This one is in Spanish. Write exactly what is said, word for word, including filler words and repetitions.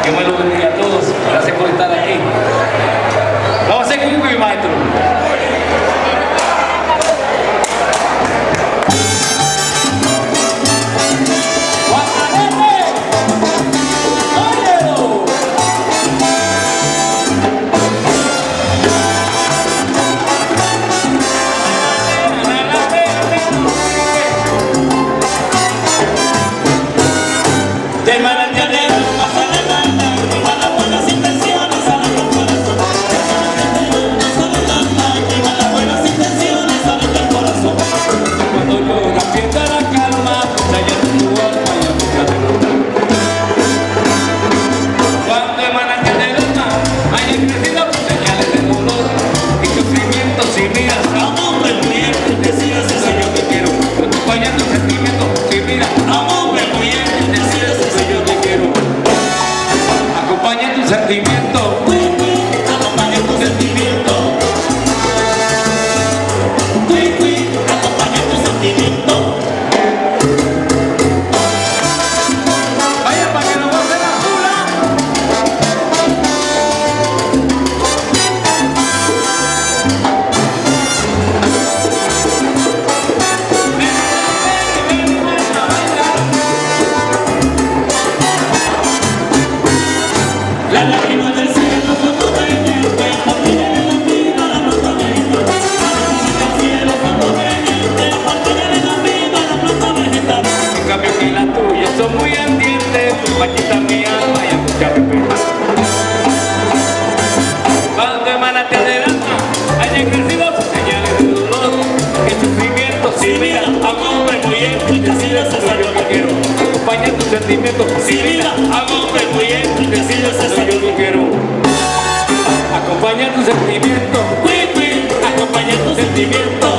Dios me lo bendiga a todos. Gracias por estar aquí. Vamos a hacer con mi maestro. De manantial de alma sale la lágrima, las buenas intenciones salen del corazón. De manantial de alma sale la lágrima, las buenas intenciones salen del corazón. Cuando llora pierda la calma, trayendo tu alma y a buscar de verdad. Cuando el manantial del alma haya crecido señales de dolor y sufrimiento, si miras a un hombre muriente, decidas eso yo que quiero. Acompaña tu sentimiento, si miras a un hombre muriente, decidas eso yo que quiero. Acompaña tu sentimiento, Acompaña tu sentimiento. Cui, cui, acompaña tu sentimiento. vaya para que no goce la pula. La lágrima del cielo cuando reviente, porque viene la vida, la planta vegetal. La lágrima del cielo cuando reviente, porque viene la vida, la planta vegetal. En cambio que las tuyas son muy ardientes, machita mi alma y a buscar respeto. Cuando emanaste del alma, haya crecido sus señales de dolor y sufrimiento. Si mira a un hombre muriendo y decides hacer lo que quiero. Acompaña tus sentimientos. Si mira a un hombre muriendo y decides hacer Yo lo quiero. Acompaña tus sentimientos. Cui, cui, acompaña tu sentimiento.